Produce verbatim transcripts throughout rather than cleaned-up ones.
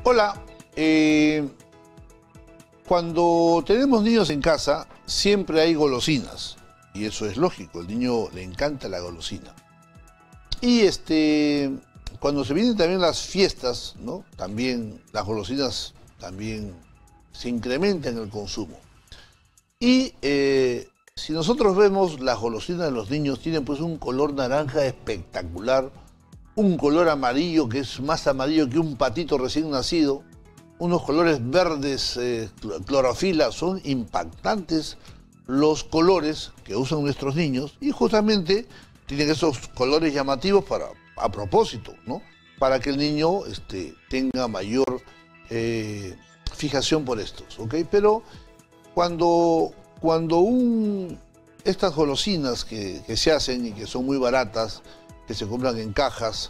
Hola, eh, cuando tenemos niños en casa siempre hay golosinas y eso es lógico, al niño le encanta la golosina. Y este, cuando se vienen también las fiestas, ¿no? También las golosinas también se incrementan el consumo. Y eh, si nosotros vemos las golosinas de los niños, tienen pues un color naranja espectacular, un color amarillo que es más amarillo que un patito recién nacido, unos colores verdes, eh, clorofila, son impactantes los colores que usan nuestros niños y justamente tienen esos colores llamativos para, a propósito, ¿no? Para que el niño este, tenga mayor eh, fijación por estos, ¿ok? Pero cuando, cuando un, estas golosinas que, que se hacen y que son muy baratas, que se compran en cajas,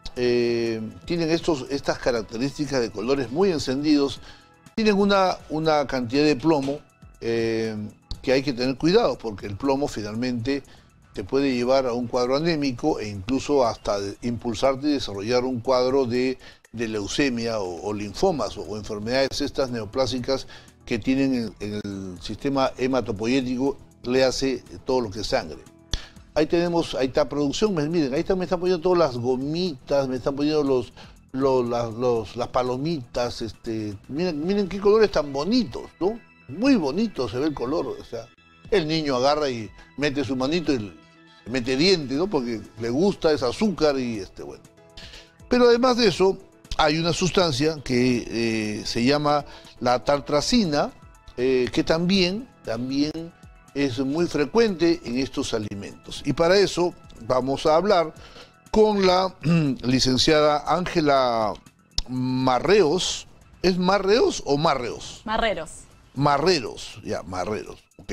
eh, tienen estos, estas características de colores muy encendidos, tienen una, una cantidad de plomo eh, que hay que tener cuidado, porque el plomo finalmente te puede llevar a un cuadro anémico e incluso hasta de impulsarte y desarrollar un cuadro de, de leucemia o, o linfomas o, o enfermedades estas neoplásicas que tienen en, en el sistema hematopoyético, le hace todo lo que es sangre. Ahí tenemos, ahí está producción, miren, ahí está, me están poniendo todas las gomitas, me están poniendo los, los, las, los, las palomitas, este, miren, miren qué colores tan bonitos, ¿no? Muy bonito se ve el color, o sea, el niño agarra y mete su manito y mete diente, ¿no? Porque le gusta, es azúcar y este, bueno. Pero además de eso, hay una sustancia que eh, se llama la tartracina, eh, que también, también es muy frecuente en estos alimentos. Y para eso vamos a hablar con la licenciada Ángela Marreos. ¿Es Marreos o Marreos? Marreros. Marreros, ya, Marreros, ok.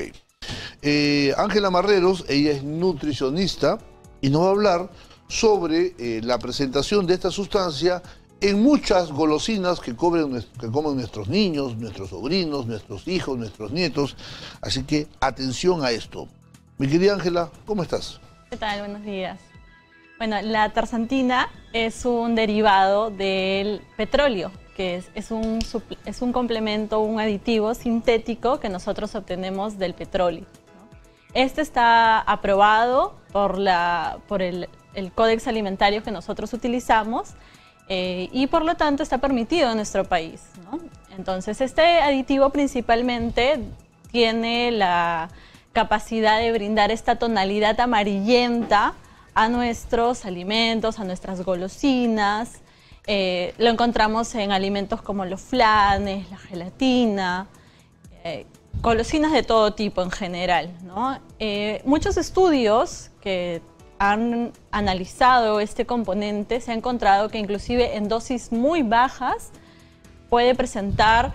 Eh, Ángela Marreros, ella es nutricionista y nos va a hablar sobre eh, la presentación de esta sustancia en muchas golosinas que, cobren, que comen nuestros niños, nuestros sobrinos, nuestros hijos, nuestros nietos. Así que atención a esto. Mi querida Ángela, ¿cómo estás? ¿Qué tal? Buenos días. Bueno, la tarsantina es un derivado del petróleo, que es, es, un, es un complemento, un aditivo sintético que nosotros obtenemos del petróleo, ¿no? Este está aprobado por, la, por el, el Códex Alimentario que nosotros utilizamos, Eh, y por lo tanto está permitido en nuestro país, ¿no? Entonces este aditivo principalmente tiene la capacidad de brindar esta tonalidad amarillenta a nuestros alimentos, a nuestras golosinas. Eh, lo encontramos en alimentos como los flanes, la gelatina, eh, golosinas de todo tipo en general, ¿no? Eh, muchos estudios que han analizado este componente, se ha encontrado que inclusive en dosis muy bajas puede presentar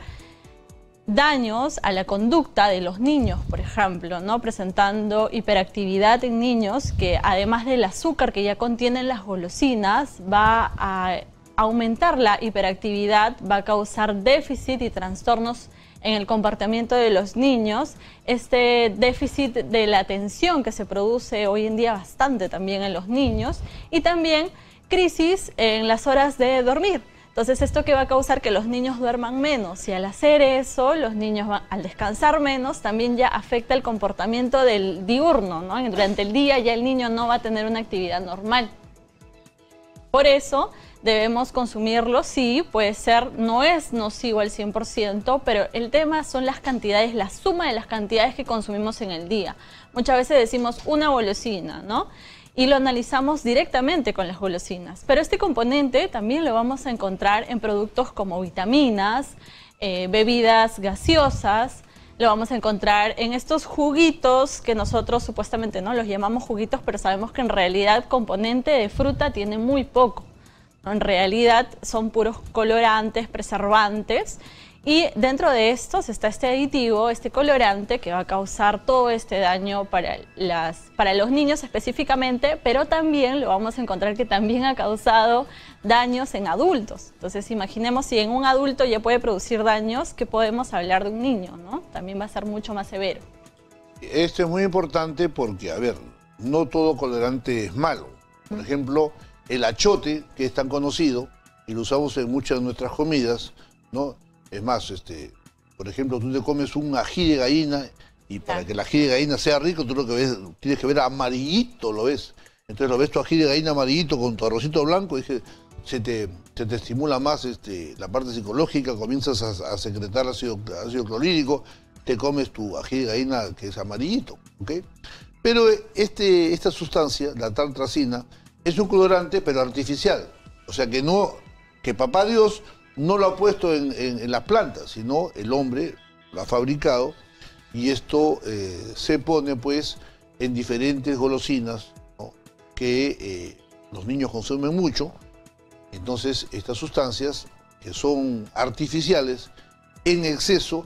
daños a la conducta de los niños, por ejemplo, ¿no? Presentando hiperactividad en niños que además del azúcar que ya contienen las golosinas, va a aumentar la hiperactividad, va a causar déficit y trastornos en el comportamiento de los niños, este déficit de la atención que se produce hoy en día bastante también en los niños y también crisis en las horas de dormir. Entonces, ¿esto que va a causar? Que los niños duerman menos y al hacer eso, los niños van, al descansar menos, también ya afecta el comportamiento del diurno, ¿no? Durante el día ya el niño no va a tener una actividad normal. Por eso debemos consumirlo, sí, puede ser, no es nocivo al cien por ciento, pero el tema son las cantidades, la suma de las cantidades que consumimos en el día. Muchas veces decimos una golosina, ¿no? Y lo analizamos directamente con las golosinas. Pero este componente también lo vamos a encontrar en productos como vitaminas, eh, bebidas gaseosas, lo vamos a encontrar en estos juguitos que nosotros supuestamente no los llamamos juguitos, pero sabemos que en realidad componente de fruta tiene muy poco. En realidad son puros colorantes, preservantes, y dentro de estos está este aditivo, este colorante que va a causar todo este daño para, las, para los niños específicamente, pero también lo vamos a encontrar que también ha causado daños en adultos. Entonces imaginemos si en un adulto ya puede producir daños, ¿qué podemos hablar de un niño, ¿no? También va a ser mucho más severo. Esto es muy importante porque, a ver, no todo colorante es malo. Por ejemplo, el achote, que es tan conocido, y lo usamos en muchas de nuestras comidas, ¿no? Es más, este, por ejemplo, tú te comes un ají de gallina y para Claro. que el ají de gallina sea rico, tú lo que ves, tienes que ver amarillito, lo ves. Entonces lo ves tu ají de gallina amarillito con tu arrocito blanco y que se te, se te estimula más este, la parte psicológica, comienzas a, a secretar ácido, ácido clorhídrico, te comes tu ají de gallina que es amarillito, ¿ok? Pero este, esta sustancia, la tartrazina, es un colorante pero artificial. O sea que no, que papá Dios no lo ha puesto en, en, en las plantas, sino el hombre lo ha fabricado y esto eh, se pone pues en diferentes golosinas, ¿no? que eh, los niños consumen mucho. Entonces estas sustancias que son artificiales en exceso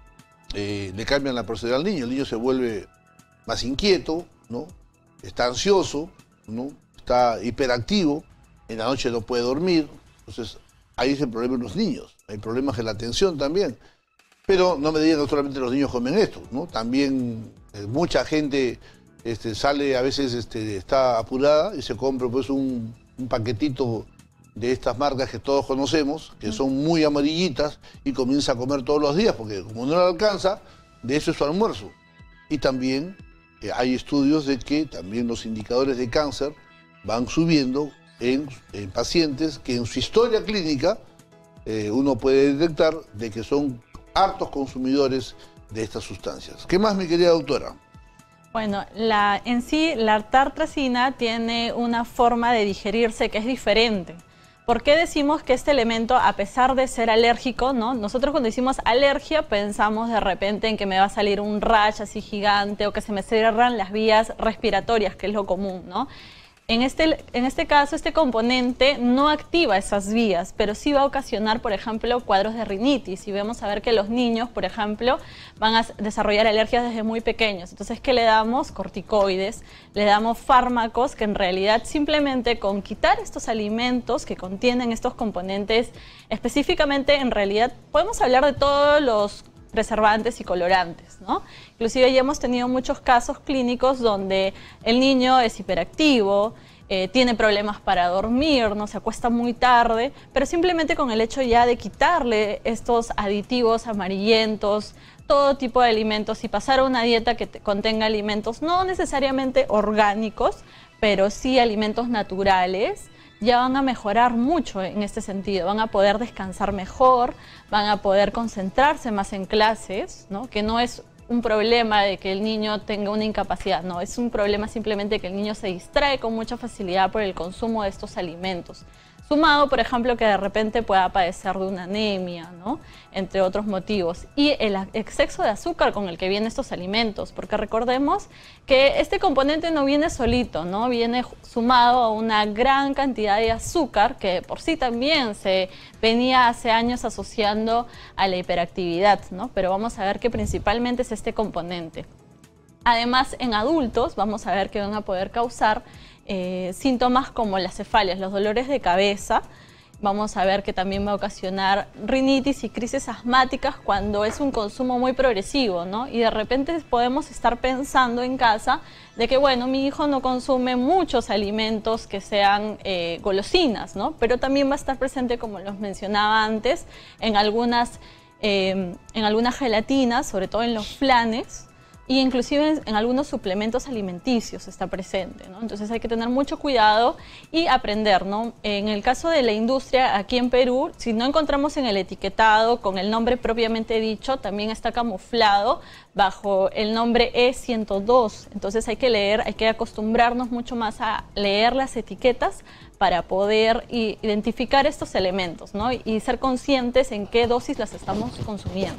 eh, le cambian la personalidad al niño. El niño se vuelve más inquieto, ¿no? Está ansioso, ¿no? Está hiperactivo, en la noche no puede dormir. Entonces ahí es el problema de los niños. Hay problemas de la atención también. Pero no me digan que solamente los niños comen esto, ¿no? También eh, mucha gente este, sale, a veces este, está apurada y se compra pues un, un paquetito de estas marcas que todos conocemos, que son muy amarillitas, y comienza a comer todos los días, porque como no le alcanza, de eso es su almuerzo. Y también eh, hay estudios de que también los indicadores de cáncer van subiendo en, en pacientes que en su historia clínica eh, uno puede detectar de que son hartos consumidores de estas sustancias. ¿Qué más, mi querida doctora? Bueno, la, en sí la tartrazina tiene una forma de digerirse que es diferente. ¿Por qué decimos que este elemento, a pesar de ser alérgico, ¿no? Nosotros cuando decimos alergia pensamos de repente en que me va a salir un rash así gigante o que se me cierran las vías respiratorias, que es lo común, ¿no? En este, en este caso, este componente no activa esas vías, pero sí va a ocasionar, por ejemplo, cuadros de rinitis. Y vamos a ver que los niños, por ejemplo, van a desarrollar alergias desde muy pequeños. Entonces, ¿qué le damos? Corticoides, le damos fármacos que en realidad simplemente con quitar estos alimentos que contienen estos componentes, específicamente, en realidad, podemos hablar de todos los preservantes y colorantes, ¿no? Inclusive ya hemos tenido muchos casos clínicos donde el niño es hiperactivo, eh, tiene problemas para dormir, no se acuesta muy tarde, pero simplemente con el hecho ya de quitarle estos aditivos amarillentos, todo tipo de alimentos y pasar a una dieta que te contenga alimentos no necesariamente orgánicos, pero sí alimentos naturales, ya van a mejorar mucho en este sentido, van a poder descansar mejor, van a poder concentrarse más en clases, ¿no? Que no es un problema de que el niño tenga una incapacidad, no, es un problema simplemente que el niño se distrae con mucha facilidad por el consumo de estos alimentos. Sumado, por ejemplo, que de repente pueda padecer de una anemia, ¿no? Entre otros motivos. Y el exceso de azúcar con el que vienen estos alimentos, porque recordemos que este componente no viene solito, ¿no? Viene sumado a una gran cantidad de azúcar que por sí también se venía hace años asociando a la hiperactividad, ¿no? Pero vamos a ver que principalmente es este componente. Además, en adultos vamos a ver que van a poder causar eh, síntomas como las cefalias, los dolores de cabeza. Vamos a ver que también va a ocasionar rinitis y crisis asmáticas cuando es un consumo muy progresivo, ¿no? Y de repente podemos estar pensando en casa de que, bueno, mi hijo no consume muchos alimentos que sean eh, golosinas, ¿no? Pero también va a estar presente, como los mencionaba antes, en algunas, eh, en algunas gelatinas, sobre todo en los flanes, y inclusive en, en algunos suplementos alimenticios está presente, ¿no? Entonces hay que tener mucho cuidado y aprender, ¿no? En el caso de la industria aquí en Perú, si no encontramos en el etiquetado con el nombre propiamente dicho, también está camuflado bajo el nombre E ciento dos. Entonces hay que leer, hay que acostumbrarnos mucho más a leer las etiquetas para poder identificar estos elementos, ¿no? Y ser conscientes en qué dosis las estamos consumiendo.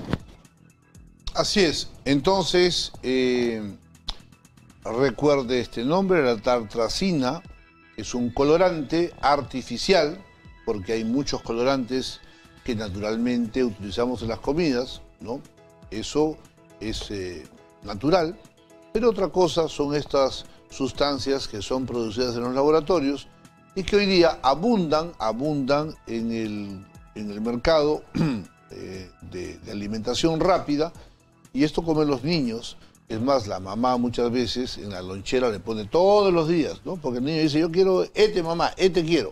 Así es. Entonces, eh, recuerde este nombre, la tartrazina es un colorante artificial, porque hay muchos colorantes que naturalmente utilizamos en las comidas, ¿no? Eso es eh, natural, pero otra cosa son estas sustancias que son producidas en los laboratorios y que hoy día abundan, abundan en el, en el mercado eh, de, de alimentación rápida. Y esto comen los niños. Es más, la mamá muchas veces en la lonchera le pone todos los días, ¿no? Porque el niño dice, yo quiero este, mamá, este quiero.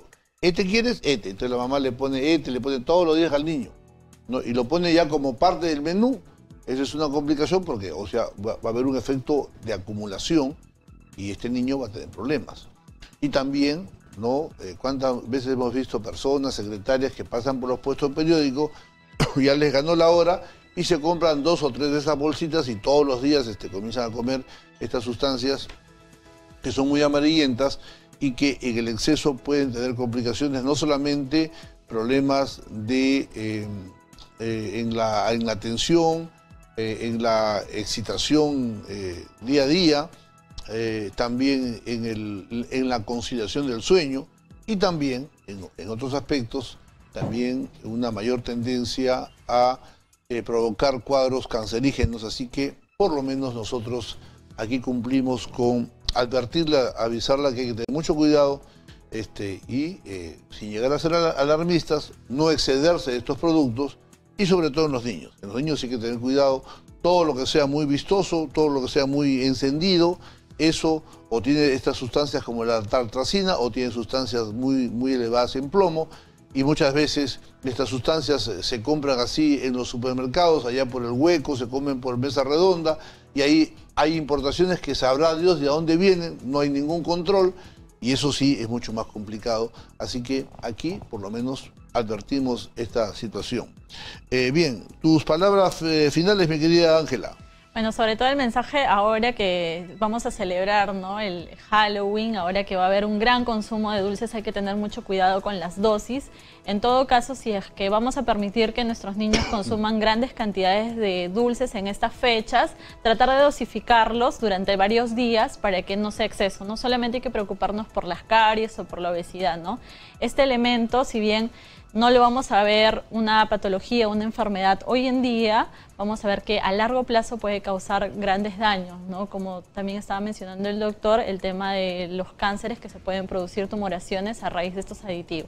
¿Este quieres? Este. Entonces la mamá le pone este, le pone todos los días al niño, ¿no? Y lo pone ya como parte del menú. Esa es una complicación porque, o sea, va, va a haber un efecto de acumulación y este niño va a tener problemas. Y también, ¿no? Eh, ¿Cuántas veces hemos visto personas, secretarias que pasan por los puestos de periódico, ya les ganó la hora y se compran dos o tres de esas bolsitas y todos los días este, comienzan a comer estas sustancias que son muy amarillentas y que en el exceso pueden tener complicaciones, no solamente problemas de, eh, eh, en, la, en la atención, eh, en la excitación eh, día a día, eh, también en, el, en la conciliación del sueño y también en, en otros aspectos, también una mayor tendencia a eh, provocar cuadros cancerígenos. Así que por lo menos nosotros aquí cumplimos con advertirla, avisarla que hay que tener mucho cuidado este, y eh, sin llegar a ser alarmistas, no excederse de estos productos y sobre todo en los niños. En los niños sí hay que tener cuidado, todo lo que sea muy vistoso, todo lo que sea muy encendido, eso o tiene estas sustancias como la tartrazina o tiene sustancias muy, muy elevadas en plomo y muchas veces estas sustancias se compran así en los supermercados, allá por el Hueco, se comen por mesa redonda y ahí hay importaciones que sabrá Dios de dónde vienen, no hay ningún control y eso sí es mucho más complicado. Así que aquí por lo menos advertimos esta situación. Eh, bien, tus palabras eh, finales, mi querida Ángela. Bueno, sobre todo el mensaje ahora que vamos a celebrar, ¿no? El Halloween, ahora que va a haber un gran consumo de dulces, hay que tener mucho cuidado con las dosis. En todo caso, si es que vamos a permitir que nuestros niños consuman grandes cantidades de dulces en estas fechas, tratar de dosificarlos durante varios días para que no sea exceso. No solamente hay que preocuparnos por las caries o por la obesidad, ¿no? Este elemento, si bien no le vamos a ver una patología, una enfermedad hoy en día, vamos a ver que a largo plazo puede causar grandes daños, ¿no? Como también estaba mencionando el doctor, el tema de los cánceres que se pueden producir, tumoraciones a raíz de estos aditivos.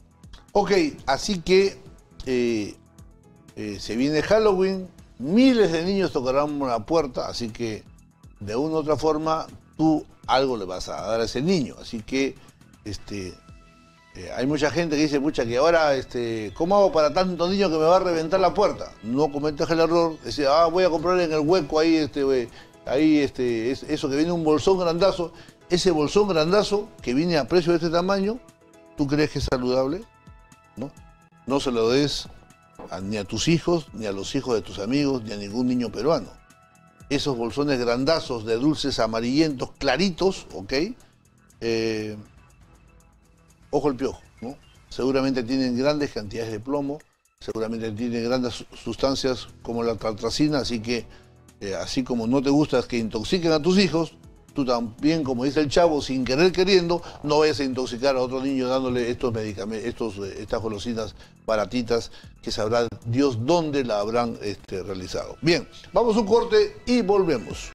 Ok, así que eh, eh, se viene Halloween, miles de niños tocarán la puerta, así que de una u otra forma tú algo le vas a dar a ese niño, así que este... Eh, hay mucha gente que dice, pucha, que ahora, este, ¿cómo hago para tantos niños que me va a reventar la puerta? No cometas el error, decir, ah, voy a comprar en el Hueco ahí, este, wey, ahí, este, es, eso que viene un bolsón grandazo. Ese bolsón grandazo que viene a precio de este tamaño, ¿tú crees que es saludable? No, no se lo des a, ni a tus hijos, ni a los hijos de tus amigos, ni a ningún niño peruano. Esos bolsones grandazos de dulces amarillentos, claritos, ¿ok? Eh, Ojo el piojo, ¿no? Seguramente tienen grandes cantidades de plomo, seguramente tienen grandes sustancias como la tartrazina, así que eh, así como no te gusta que intoxiquen a tus hijos, tú también, como dice el chavo, sin querer queriendo, no vayas a intoxicar a otro niño dándole estos medicamentos, estos, estas golosinas baratitas que sabrá Dios dónde la habrán este, realizado. Bien, vamos a un corte y volvemos.